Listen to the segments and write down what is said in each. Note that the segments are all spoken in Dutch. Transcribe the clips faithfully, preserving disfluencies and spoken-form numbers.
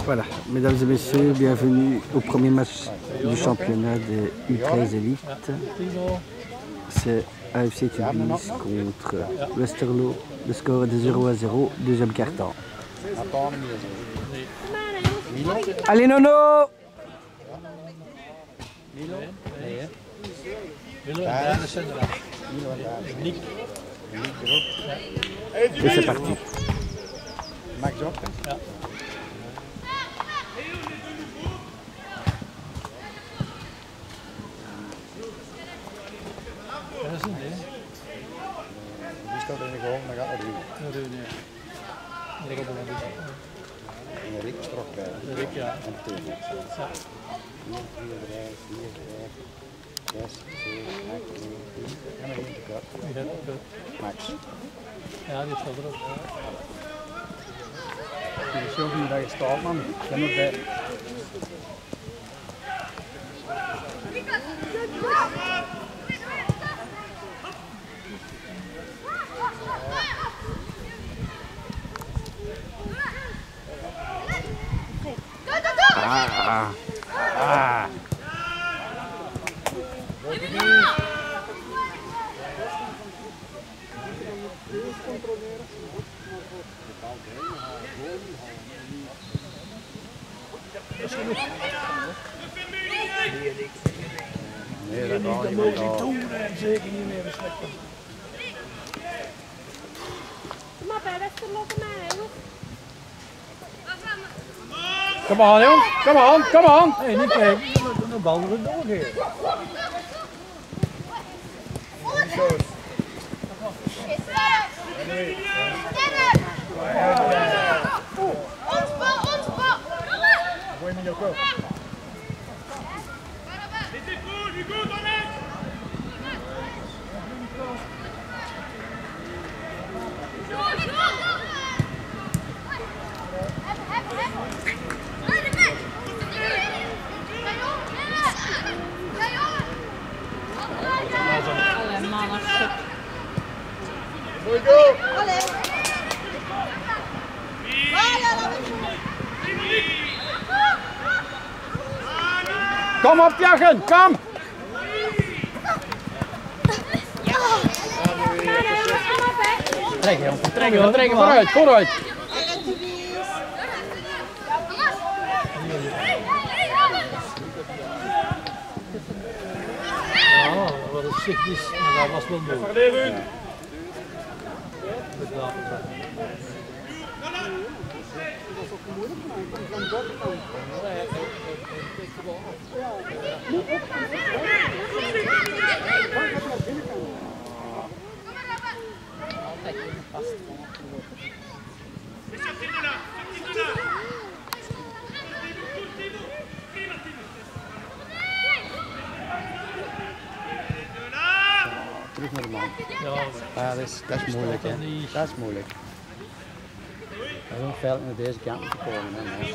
Voilà, mesdames et messieurs, bienvenue au premier match du championnat des U treize Elite. C'est A F C Tubize contre Westerlo. Le score est de zéro à zéro, deuxième quart-temps. Allez Nono! Et c'est parti. Max ook? Ja. Dat is een ding. Die staat in de goal, dan gaat het doen. Dat doen we niet. Dat gaat het niet. En de Rick strok bij. De Rick, ja. En de Tune. Ja. vier, drie, vier, vijf, zes, zeven, acht, negen, tien. En dan gaat het kort. Die gaat het kort. Max. Ja, die staat erop. Het is zo goed dat je staat, man. Ik ben nog bij. Ah, ah. Nee, dat kan niet meer doen en zeker niet meer respecten. Kom op, hè, Westerlo, kom maar, joh. Come on, jong. Come on, come on. Nee, niet kijken. De bal moet doorgeven. Ons bal, ons bal. Gooi hem in jouw kop. Dit is goed, die goed, Alex! Alle mannen, shit. Gooi go! Allee. Kom op, Jagen, kom! Trek hem, trek hem, trek hem vooruit, vooruit! Ja, wat het zicht is, maar dat was wel mooi. Terug naar de man. Ja, dat is, dat is moeilijk, hè. Dat is moeilijk. Dat is een veld naar deze kant te komen, hè.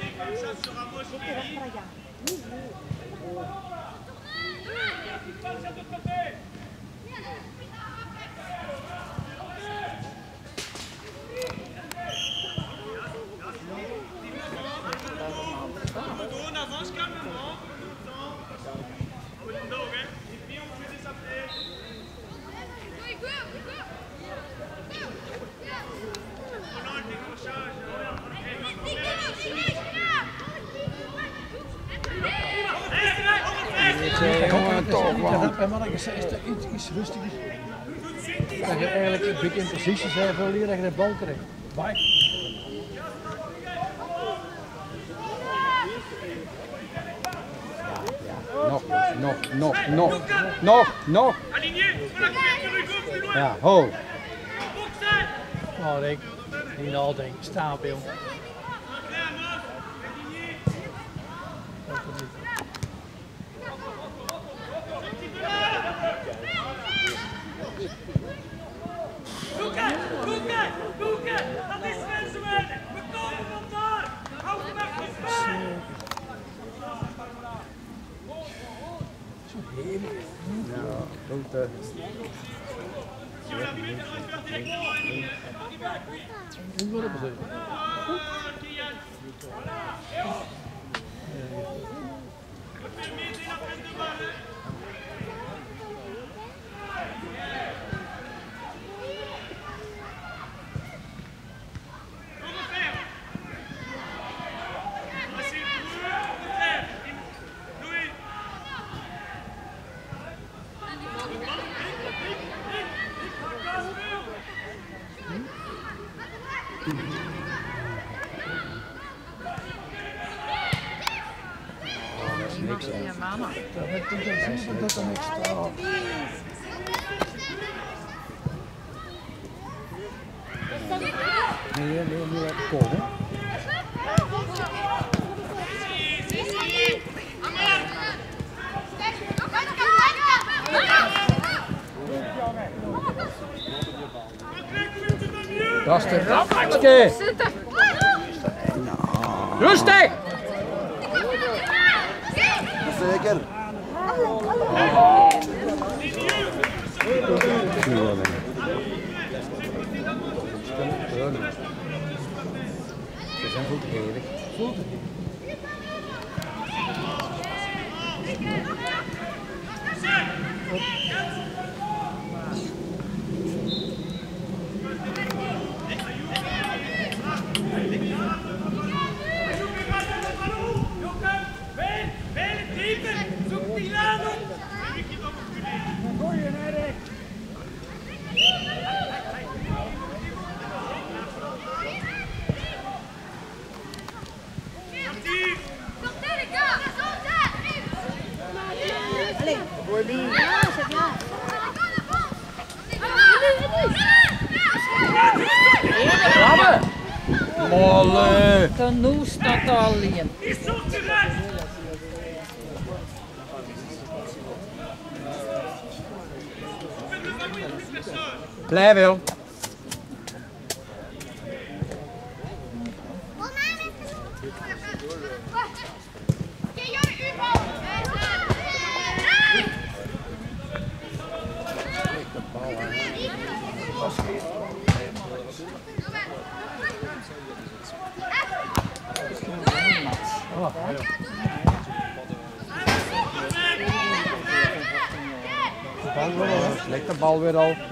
Is er iets, iets rustiger. Dat je eigenlijk een beetje in positie bent voor leren dat je de bal krijgt. Bye. Nog, nog, nog, nog, nog, nog. Ja, ho. Oh, ik niet al denk, stapel. Goed, uh, Hoe wordt het? Niks hè. Ja, mannen. Dat is niks aan niks staan. Nee, nee, nee, nu heb ik komen. Dat is de rapmakske! Rustig! Zeker. Ze zijn goed eerlijk. Molle! Dan nu staat er alleen. Blijf wel. Leg de bal weer al.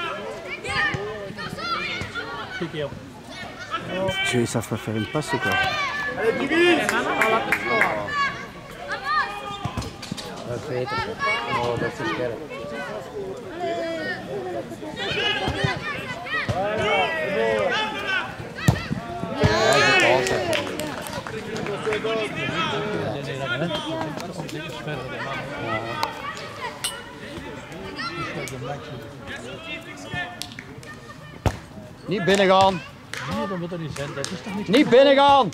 Tu ils savent pas faire une passe ou quoi? Dat is beter. Oh, dat is scherp. Niet binnen gaan. Nee, dat moet er niet zijn. Dat is toch niet. Niet binnen gaan.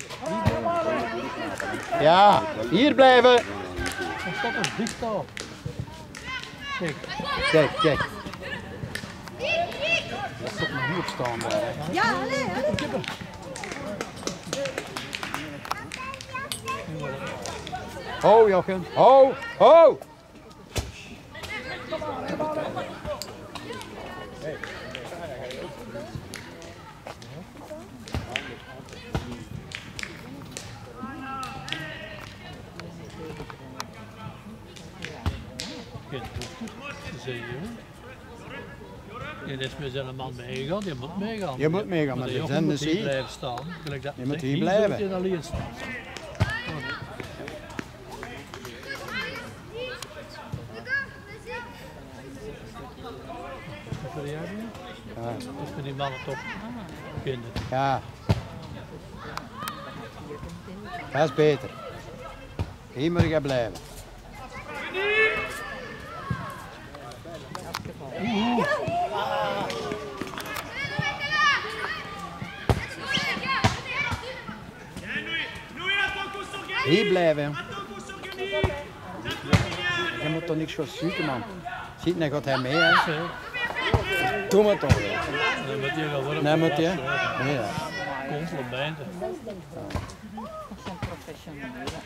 Ja, hier blijven. Dat staat er dicht op. Kijk. Kijk, kijk. Dat is toch nog goed staan daar. Ja, allee. Ho, Jochen. Ho, ho. Je is met zijn man meegaan, je moet meegaan. Je moet meegaan, maar de we jongen zijn moet dus hier hier. blijven staan. Gelijk dat Je moet zegt, hier hier blijven. zult je alleen staan. Wat wil jij doen? Ja. Dat is met die mannen toch kinderen. Ja. Dat is beter. Hier moet je blijven. Oeh. Hier blijven. Je moet toch niks gaan zoeken, man. Ziet, dan gaat hij mee, hè. Doe maar toch. Dan moet je gaan worden. Nee, moet je? Nee, ja. Complimenten. Dat zijn professionelen.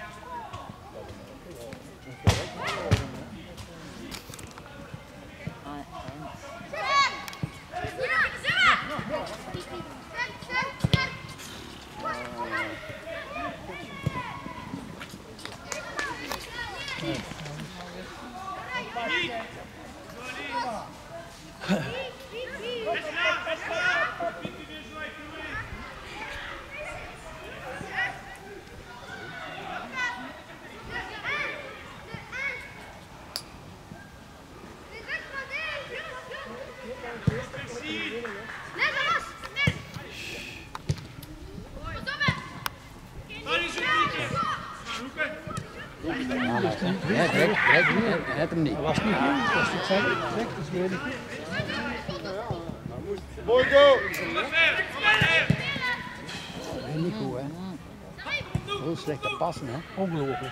Net, net, net, net hem niet. Dat was niet goed. Dat is het zeg. Zeg, dat is weer niet goed. Mooi go! Niet goed, hè? Heel slecht te passen, hè? Ongelooflijk.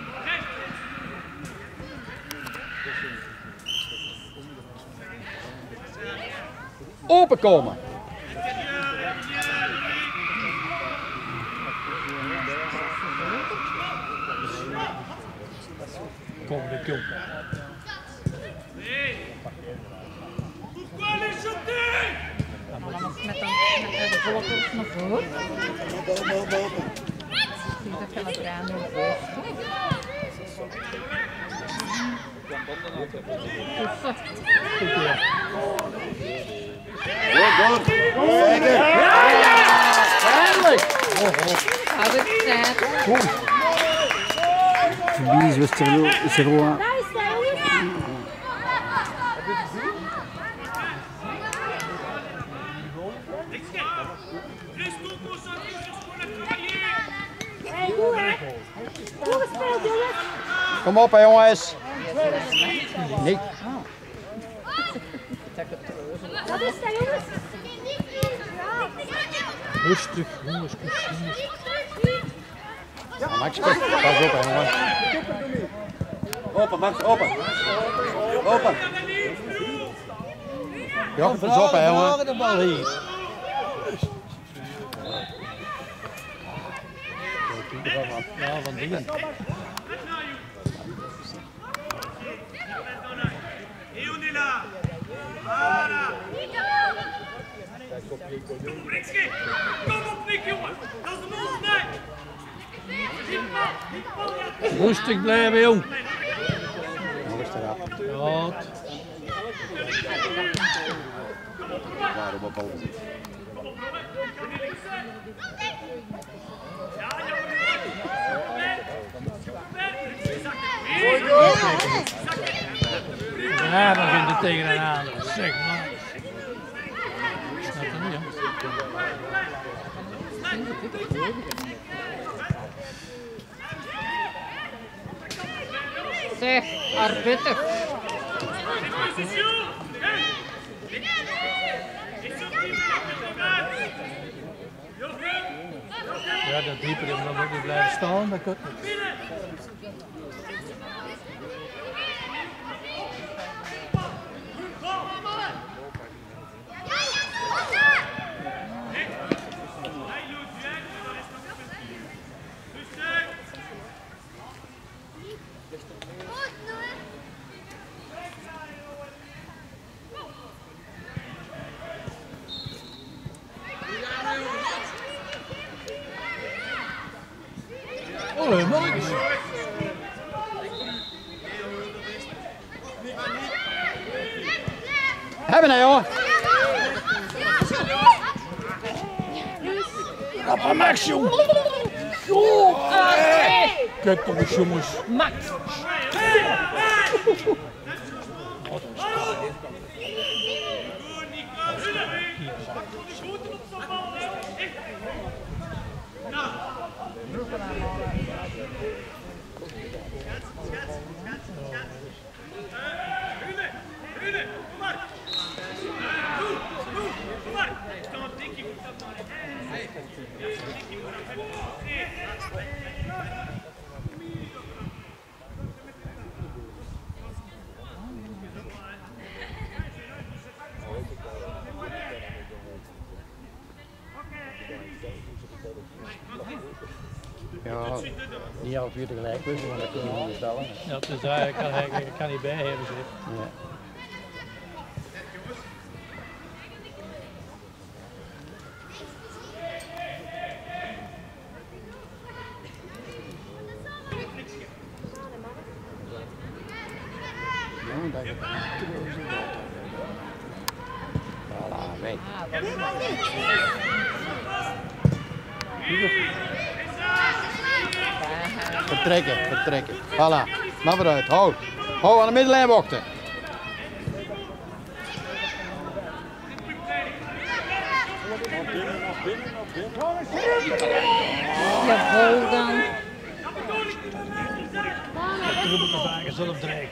Openkomen! Kom, de kill. Pourquoi les jeter? Maar dan met, een, met de voorkant naar voren. Misschien dat je het eraan doen voorst. Eindelijk! Had ik tijd. Verbies Westerlo zero un. Restons concentrés sur ce qu'on a travaillé! Hey, goed hè? Goed gespeeld jongens! Kom op, hè, jongens! Nee. Wat is dat jongens? Rustig, jongens, jongens. Max, pas op, hè, jongen. Open, Max, open. Open. Ja, pas op, hè, jongen. de bal hier. Ja, van dingen. Et on est là! Voilà! Britsky! Kom op, Nick, jongen! Dat is een ons nek! Rustig blijven, jong. Rustig af. Ja. Waarom op alles? Ja, dan begint het tegen een aan. Zeg maar. Ik snap het niet, hè. Zeg, arbiter. Ja, dat dieper hem dan ook niet blijven staan, dat kan niet. Oh, mooi. Hebben we, jongen. Kappa Max, jong. Kijk toch eens, jongens. Max. Ja, niet half uur tegelijk wisselen, want dat kunnen we niet bestellen. Ja, het is eigenlijk, kan, hij ik kan niet bij hebben, zeg. Ja. Voilà, weg. Vertrekken, vertrekken. Voilà, maar vooruit. Hou. Hou aan de middenlijn wachten. Jawel dan. We moeten vaker zelf dreigen.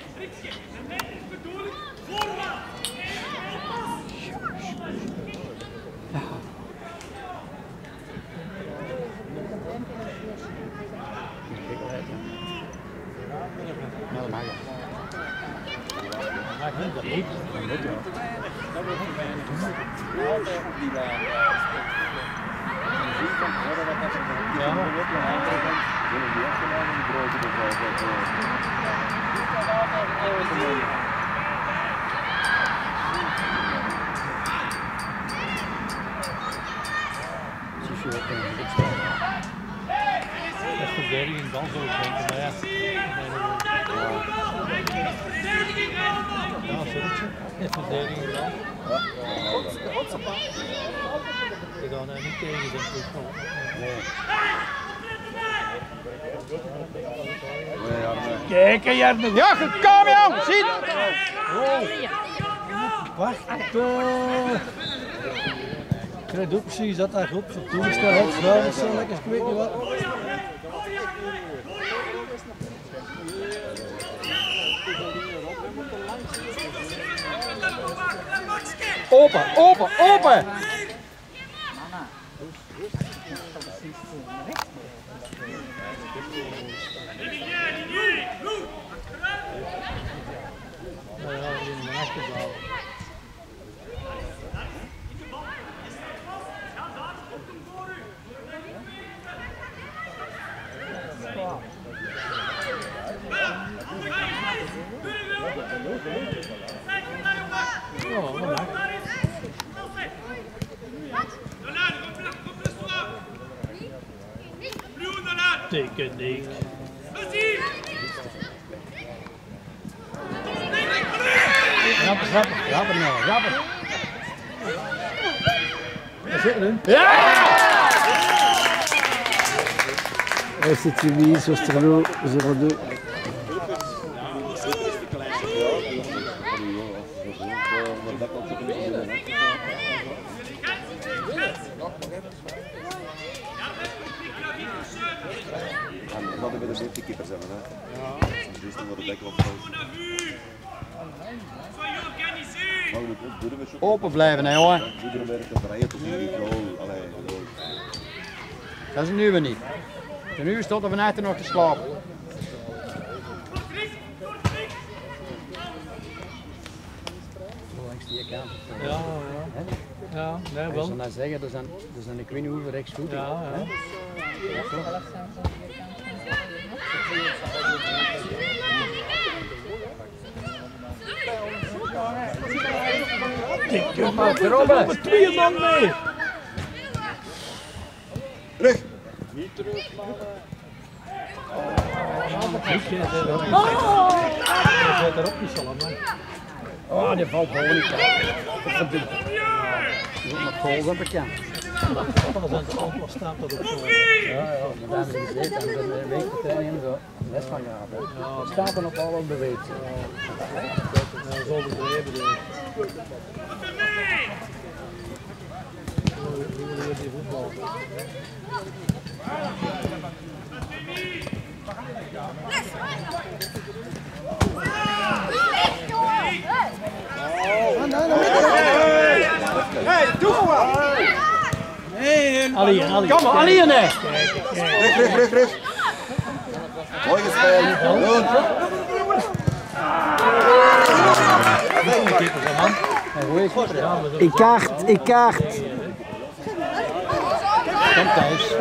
Nou, dat mag je. Maar niet dat niet. Dat moet je. Dat is verdediging dan zou ik denken, maar ja. Ja, zoiets. Dat is verdediging dan. Ik ga nou niet tegen zijn voetbal. Kijk, Jarno. Ja, kom jong, zie! Wacht. Ik krijg ook precies dat daar op zo'n toestel hebt. Vrouw is zo lekker, ik weet niet wat. Open, open, open! Nou ja, we zijn naar achter blijven. Oh, dat mag. Techniek. Rapper, rapper, rapper nou, rapper. Daar zit erin. Ja! F C Tubize, Westerlo zero deux. Dat we de beste keepers hebben, hè. Dus dan wordt de dekkel opgehouden. Open blijven, hè jongen. Iedereen werkt te vrije tot hier. Allee, Dat is nu weer niet. En nu stond er vanuit nog te slapen. Langs die kant. Ja, ja. Ja, nee, Ik wel. zou nou zeggen, er zijn, er zijn ik weet niet hoeveel rechtsvoeten. Ja, ja. Kom maar, Robben. Met twee man mee. terug! Ik zit erop. Ik zit erop niet zo lang. Oh, die valt gewoon niet. Je moet maar goals op de kant. Alles aan het antwoord staat dat op zo. Ja, ja, maar daar hebben we gezeten en we hebben een week de training en zo. Les van gehad. hè. We staan er nog al op beweegt. Ja, zo de hebben doen. Hoe wil je die voetbal? Hey, doe maar! Ali, Ali. Kom maar, Ali in hè! Rug, rug, rug, rug! Mooi gespeeld! Doen! Ik kaart, ik kaart. Kom thuis.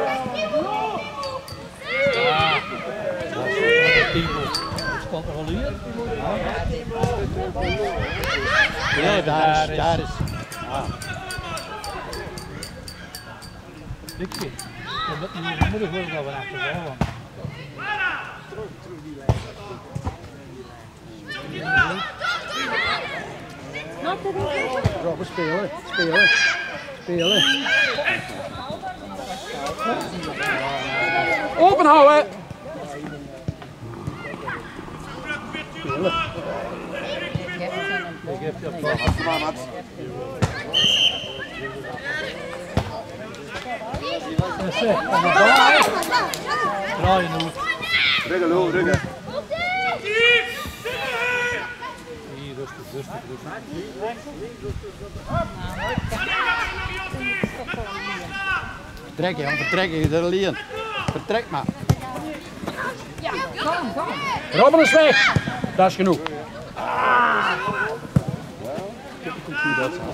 Stond er al hier? Ja, daar is. Daar is. Dikje. Dat moet moedig worden dat we achter zijn. spelen, spelen, spelen. Open houden! Spelen. Ik heb je draai je nu. Ruggen, Lou, ruggen. Hier, rustig, rustig, rustig. Vertrek je, vertrek je, er lien. Vertrek maar. Robben is weg! Dat is genoeg. Ah. Ik heb het goed dat zo.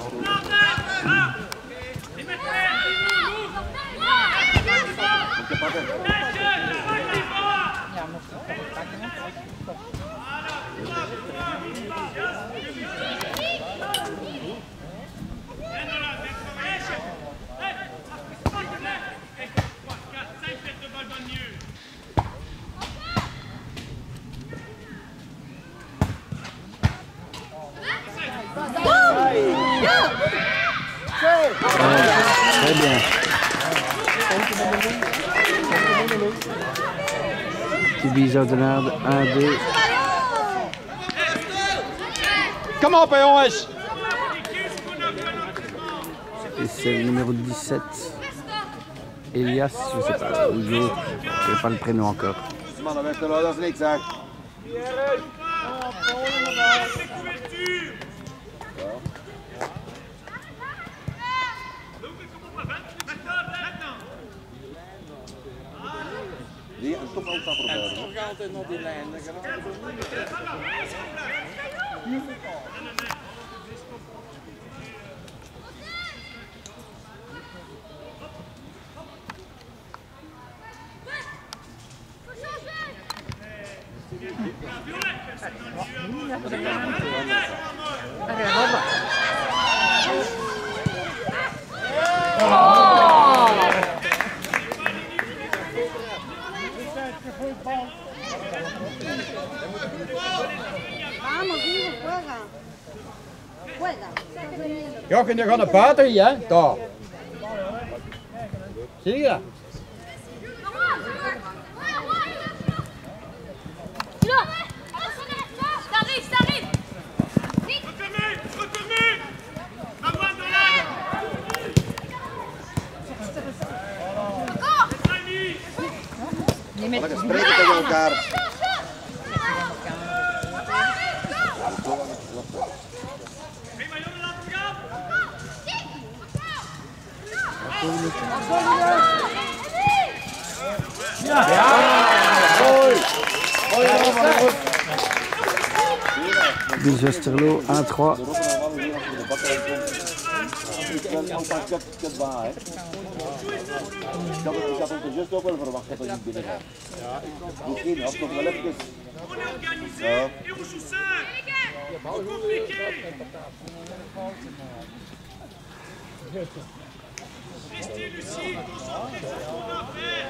Ja, moest ik even pakken. Très bien. Tibi Zoudenaarde, A D. Kom op jongens! Et c'est le numéro dix-sept. Elias, je sais pas, ou Jo, je sais pas le prénom encore. Mannen, weg eruit, dat is niks zeg. Nee, en toch altijd proberen. Nog altijd nog die lijn. Vamos, hijo, juega. Juega. Jochen, je gaat naar buiten hier, hè? Daar. Zie je dat? T'arrives, t'arrives. Refermez, refermez. La main dans l'air. Niet met Lekker spreken tegen elkaar. Prima jongen, laten gaan. Ja! Mooi! Mooi, goed! Dus Westerlo, A trois. Ik had het juist ook wel verwacht dat hij niet binnen gaat. Misschien had nog wel even. On est organisé et on joue simple. Pas compliqué. Restez lucide, concentrez sur ce qu'on a à faire.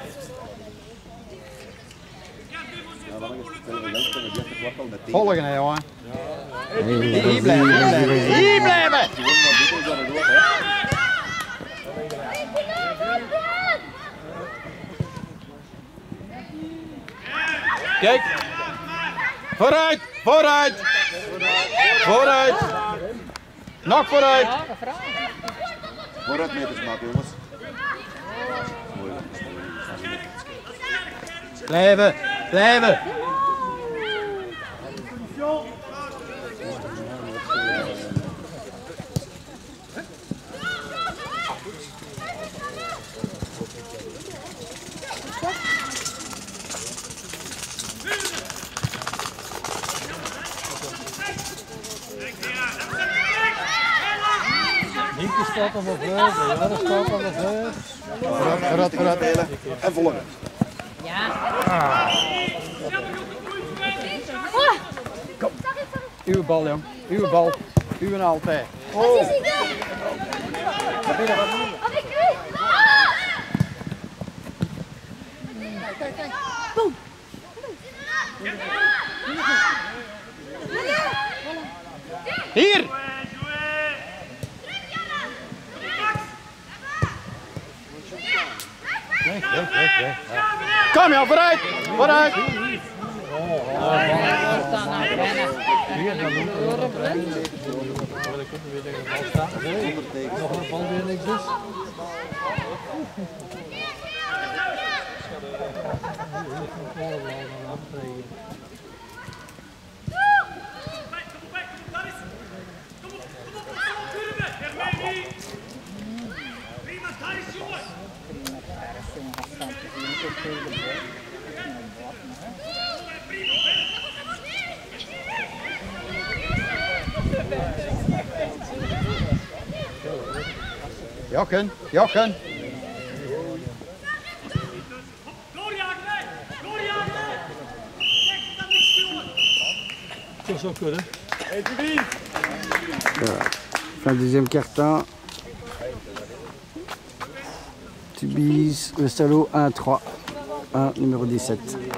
Gardez vos efforts pour le temps. Volgende, jongen. Hey, Hier blijven, hier blijven, hier blijven! Kijk! Vooruit! Vooruit! Vooruit! Nog vooruit! Vooruit meters maken, jongens. Blijven! Blijven! Linker staat op de vleugel, de andere staat op de vleugel. Vooruit, vooruit, vooruit. Spelen en volgen. Uw bal, jong. Uw bal. Uw en altijd. Oh. Avec lui. Boum. Hier! Damian, vooruit! Vooruit! Nog een bal weer niks dus. Jochen, Jochen. Dat zou kunnen. Voilà. Fin deuxième quart-temps. Tubize, Westerlo un trois. un numéro dix-sept.